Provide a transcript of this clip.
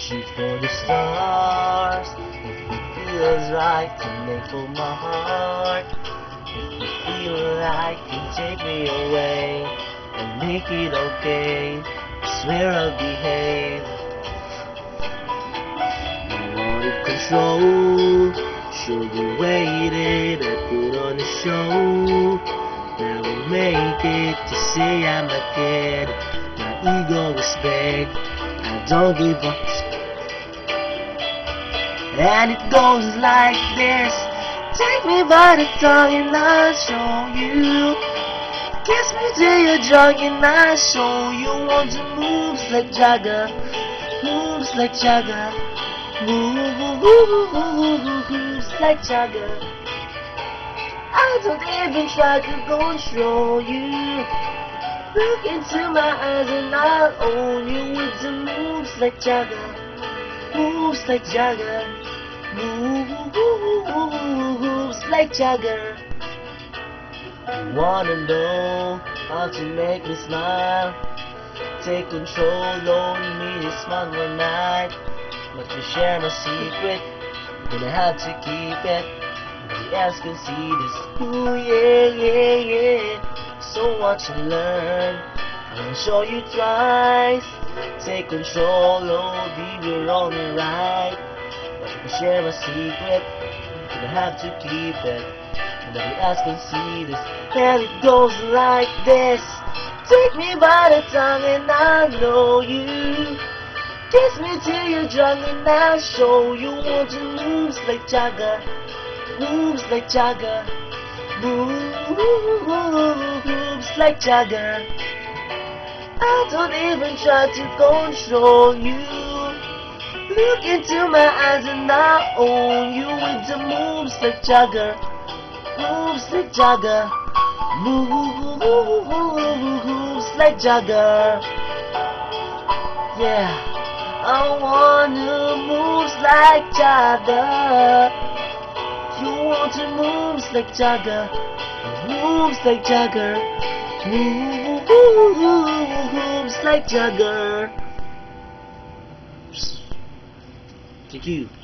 Shoot for the stars. If it feels right to make for my heart. If you feel like you take me away and make it okay, I swear I'll behave. You wanted control, sure you waited, I put on a show. Now we make it to say I'm a kid. My ego is big, I don't give up. And it goes like this. Take me by the tongue and I'll show you. Kiss me till you're drunk and I'll show you. Want to moves like Jagger, moves like Jagger, moves like Jagger. I don't even try to control you. Look into my eyes and I'll own you with the moves like Jagger, moves like Jagger, moves like Jagger. You wanna know how to make me smile? Take control, own me this one night. Let me share my secret, gonna have to keep it. Nobody else can see this. Ooh yeah, yeah, yeah. So watch and learn. I'm gonna show you twice. Take control, oh, be your only right. Let me share my secret, gonna have to keep it. Nobody else can see this. And it goes like this. Take me by the tongue and I'll know you. Kiss me till you're drunk and I'll show you. Want to moves like Jagger, moves like Jagger, moves like Jagger. I don't even try to control you. Look into my eyes and I own you with the moves like Jagger, moves like Jagger, moves like Jagger. Yeah, I wanna moves like Jagger. You want to moves like Jagger, moves like Jagger, moves like Jagger. Thank you.